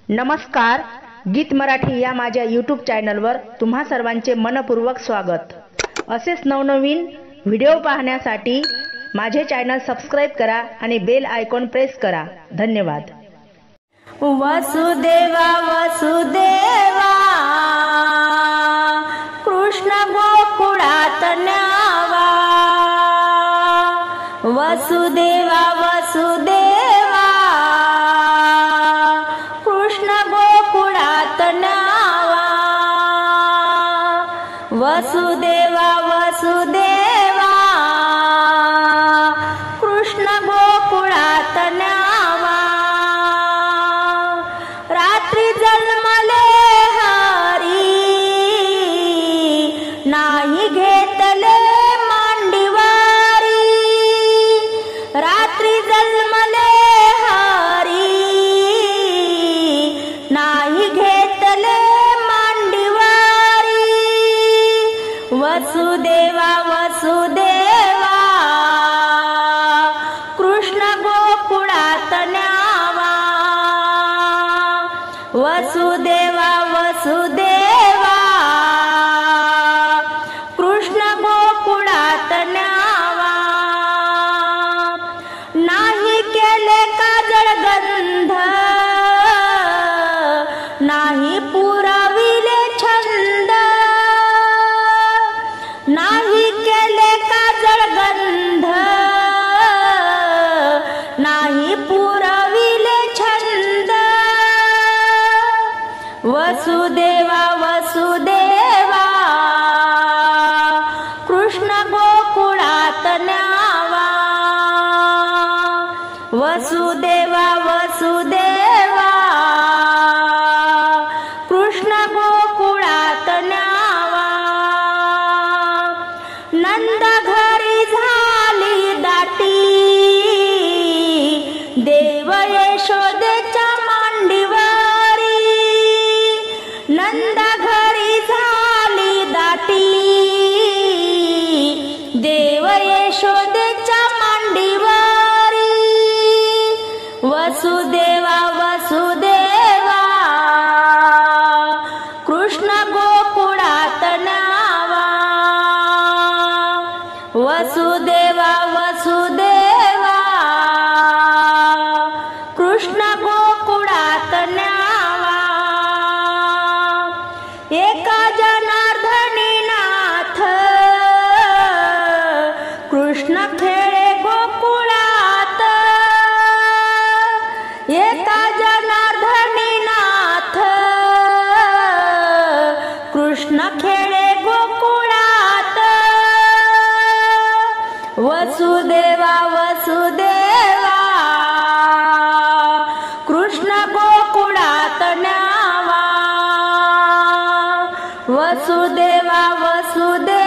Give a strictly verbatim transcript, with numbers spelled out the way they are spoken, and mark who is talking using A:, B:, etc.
A: नमस्कार, गीत मराठी या माझ्या यूट्यूब चॅनलवर तुम्हा सर्वांचे मनपूर्वक स्वागत। असेच नवनवीन व्हिडिओ पाहण्यासाठी माझे चॅनल सबस्क्राइब करा आणि बेल आयकॉन प्रेस करा। धन्यवाद।
B: वसुदेवा वसुदेवा कृष्ण गोकुळात न्यावा। वसुदेवा वसुदेवा कृष्ण गोकुळात न्यावा। वसुदेवा वसुदेवा कृष्ण गोकुळात न्यावा। रात्री जन्मले हरी नाही घेतले मांडीवारी। रात्री जन्मले हरी नाही घेतले मांडीवारी। वसुदेवा वसुदेवा कृष्ण गोकुळात न्यावा। वसुदेवा वसुदेवा कृष्ण गोकुळात न्यावा। नाही केले काजळ गंध नाही पुरविले छंद। नाही केले काजळ गंध नाही पुरविले छंद। वसुदेवा वसुदेवा कृष्ण गोकुळात न्यावा। वसुदेवा वसुदेवा कृष्ण गोकुळात न्यावा। नंद घरी झाली दाटी देव यशोदेच्या मांडीवारी। नंद घरी झाली दाटी देव यशोदेच्या मांडीवारी। वसुदेवा वसुदेवा कृष्ण गोकुळात न्यावा। वसुदेवा वसुदेवा कृष्ण गोकुळात न्यावा। एका जनार्दनी नाथ कृष्ण खेळे गोकुळात। एका जनार्दनी नाथ कृष्ण खेळे गोकुळात। वसुदेवा वसुदेवा कृष्ण गोकुळात न्यावा। वसुदेवा वसुदेवा